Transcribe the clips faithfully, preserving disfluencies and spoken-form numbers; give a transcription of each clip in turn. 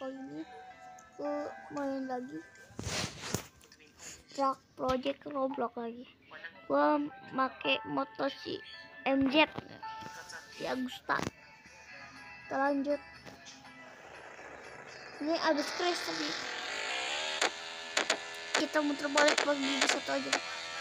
kali ini ke main lagi Truck Project Roblox lagi. Gua make motor si M Z si Agusta. Kita lanjut. Ini abis crash tadi. Kita muter balik bagi satu aja.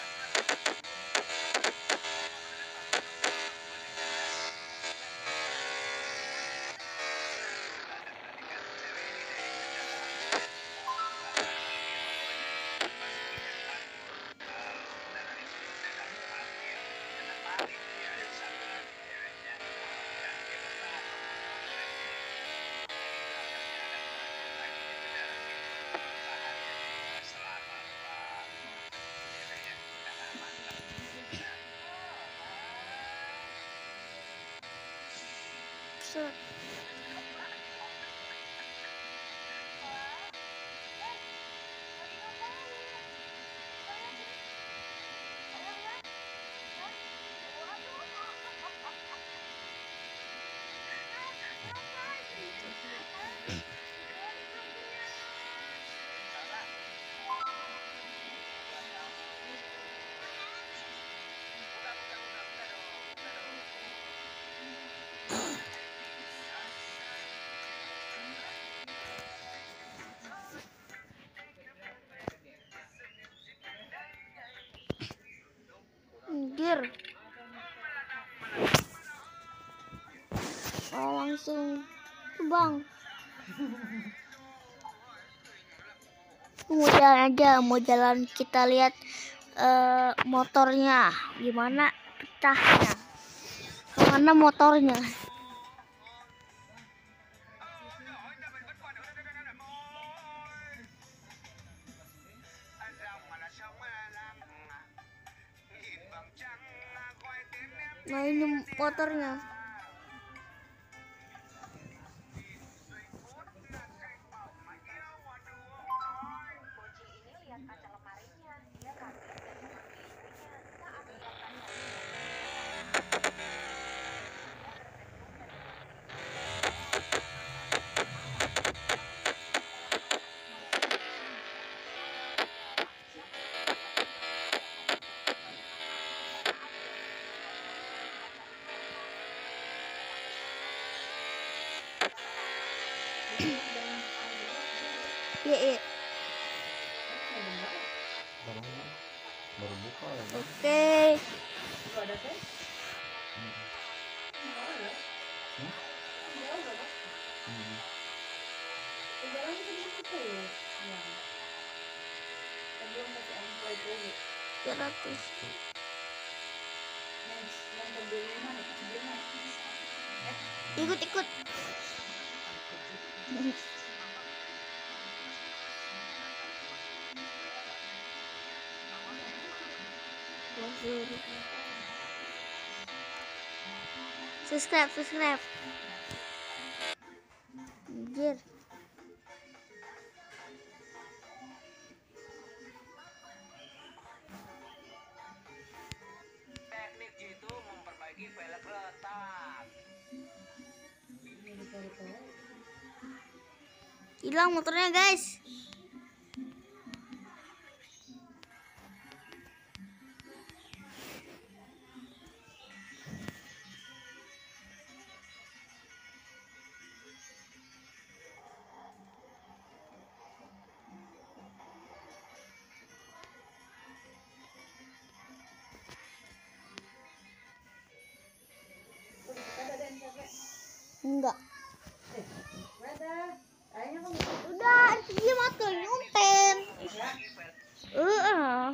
Set. Gear. Oh, langsung bang. Mau jalan aja, mau jalan kita lihat uh, motornya gimana pecahnya, mana motornya. Nah ini motornya. Iya, iya. Baru buka ya. Oke. Gratis. Ikut ikut. Subscribe, subscribe. Anjir. Teknik itu memperbaiki velg retak. Hilang motornya, guys. Enggak. Udah, dia motor nyumpen. Uh,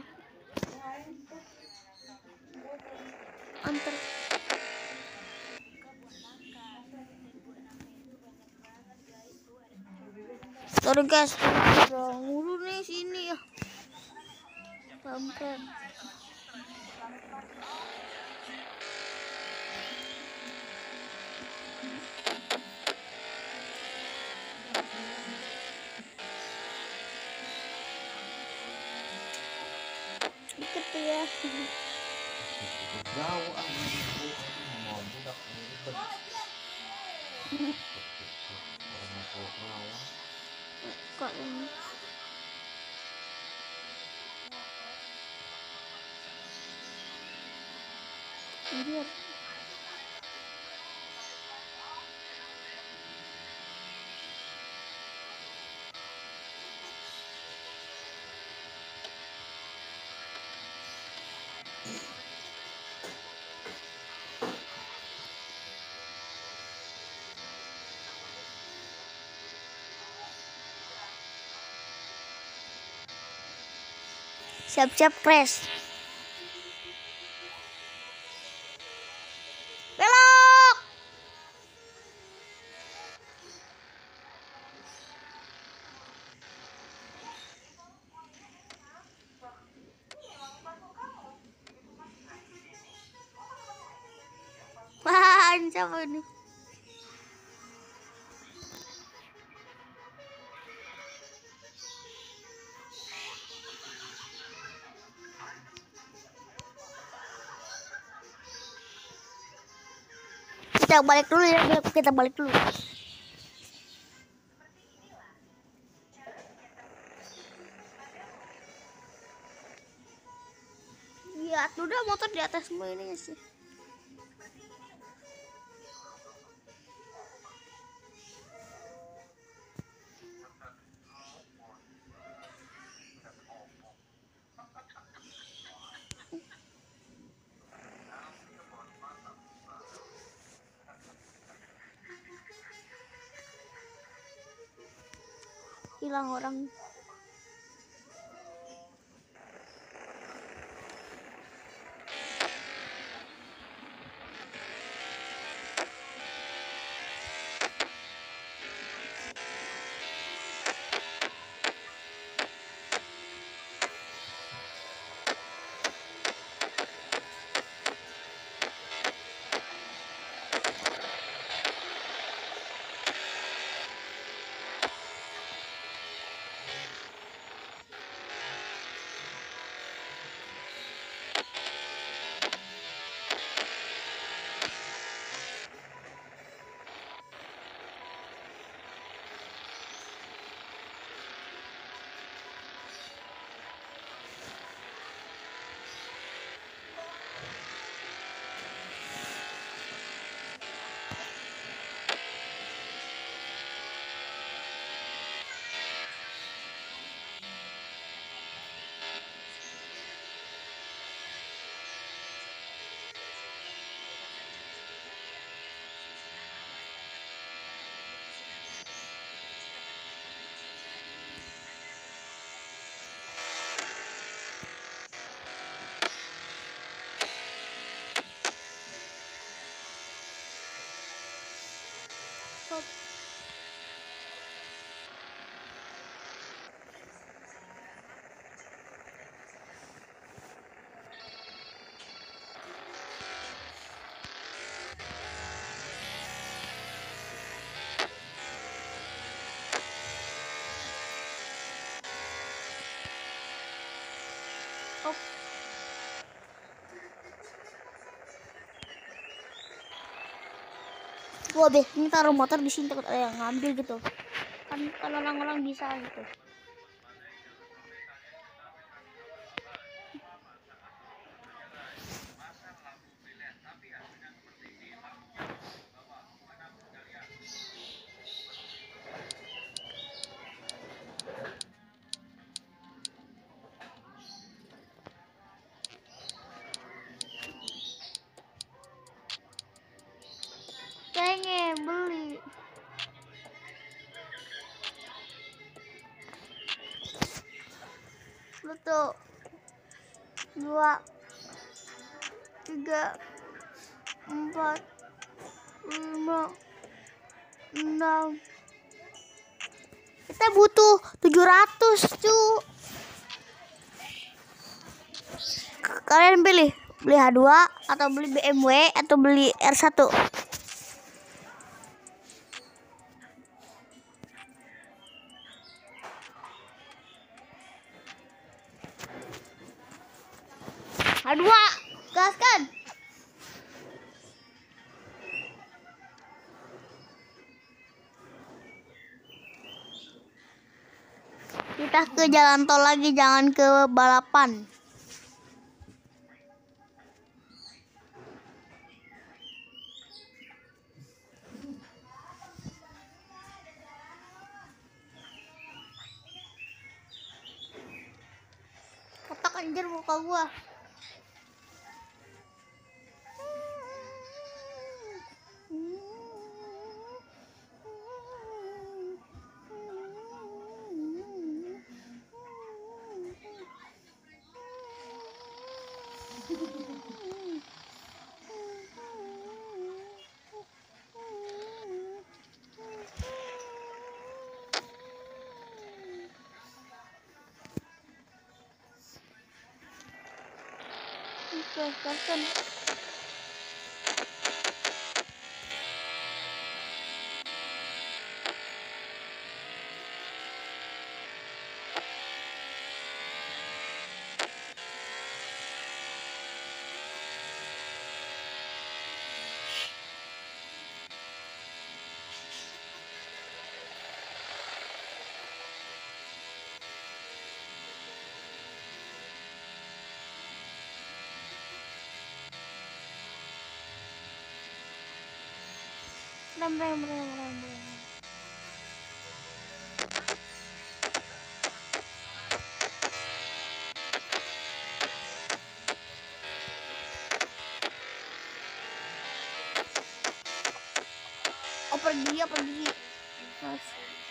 antar. Sorry guys, udah mulu nih sini ya. Bangker. Dikit ya. Jauh ah, mau budak ribet. Orang mau rawa. Kok ini? Anjir. Siap-siap crash. Belok. Wah, siapa ini? Kita balik dulu ya, kita balik dulu. Lihat, udah motor di atas semua ini sih. Hilang orang. Stop. Stop. Gua deh, ini taruh motor di sini takut ada yang ngambil gitu. Kan kalau orang-orang bisa gitu. Pengen beli. Satu, dua, tiga, empat, lima, enam. Kita butuh tujuh ratus cu. Kalian pilih beli H dua atau beli B M W atau beli R satu. H dua, gaskan. Kita ke jalan tol lagi, jangan ke balapan. Kotak anjir muka gua. Oke, Captain. Rem, rem, rem, rem, rem. Oh, pergi ya, pergi. Mas.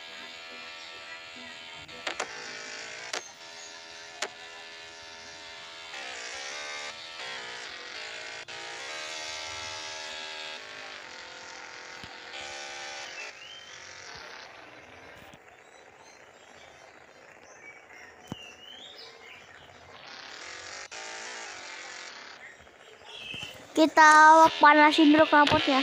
Kita panasin dulu knalpotnya.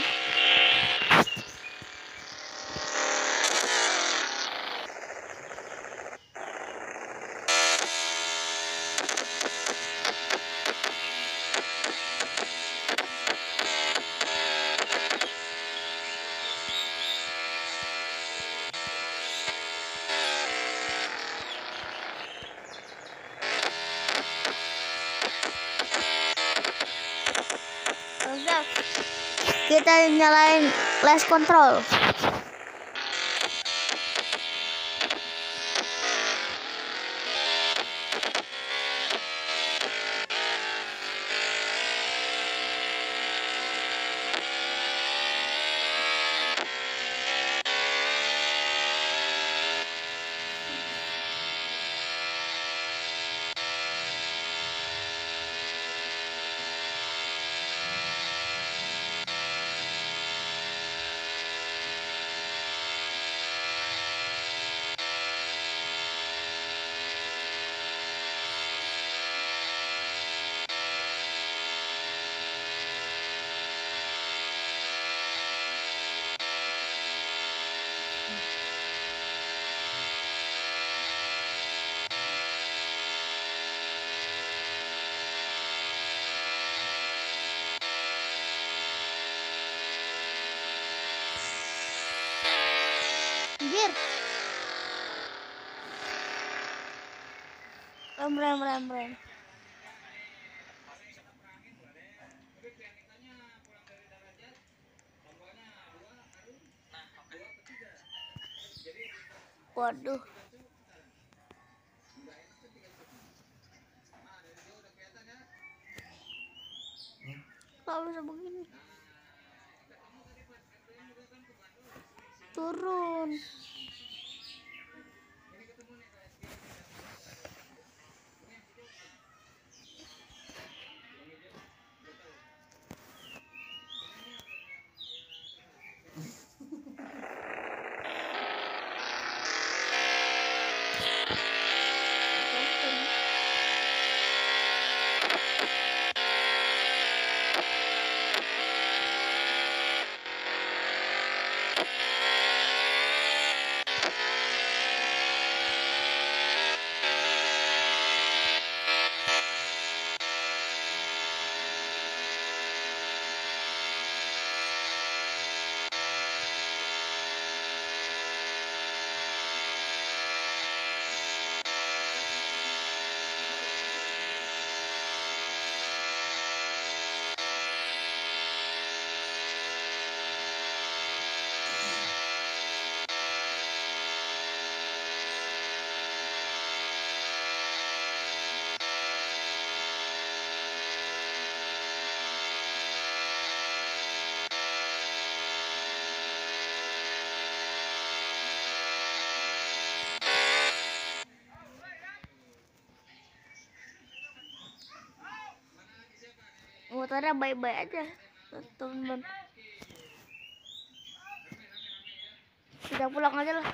Udah. Kita nyalain flash control. Anjir. Rem, rem, rem, rem. Waduh. Kok bisa begini? Turun. motornya bye-bye aja, teman-teman. Kita pulang aja lah.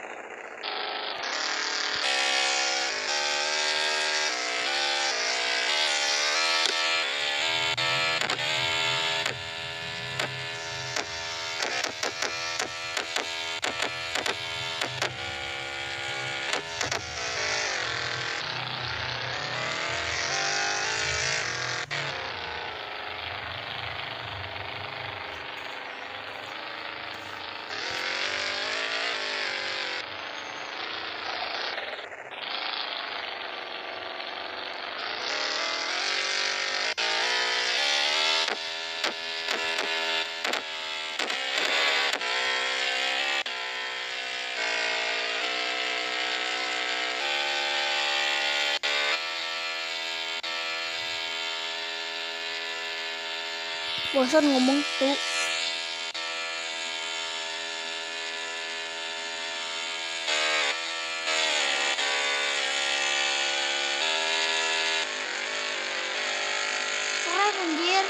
Bosan ngomong tuh. Keren anjir.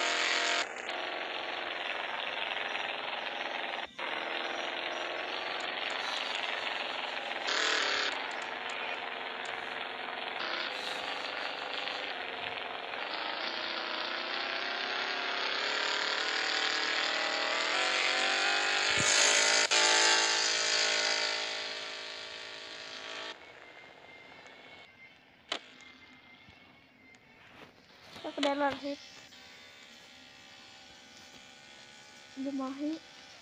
Kita ke dalam sih. Jemahi.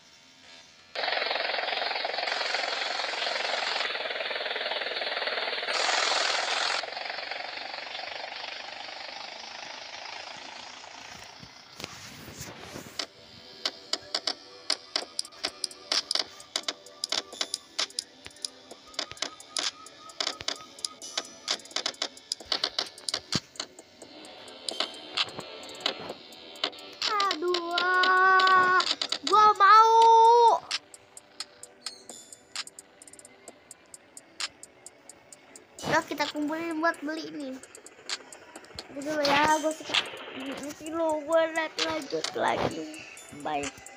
Aduh, ah, gua mau. Udah kita kumpulin buat beli ini. Udah dulu ya, gue sih lo gue lanjut lagi. Bye.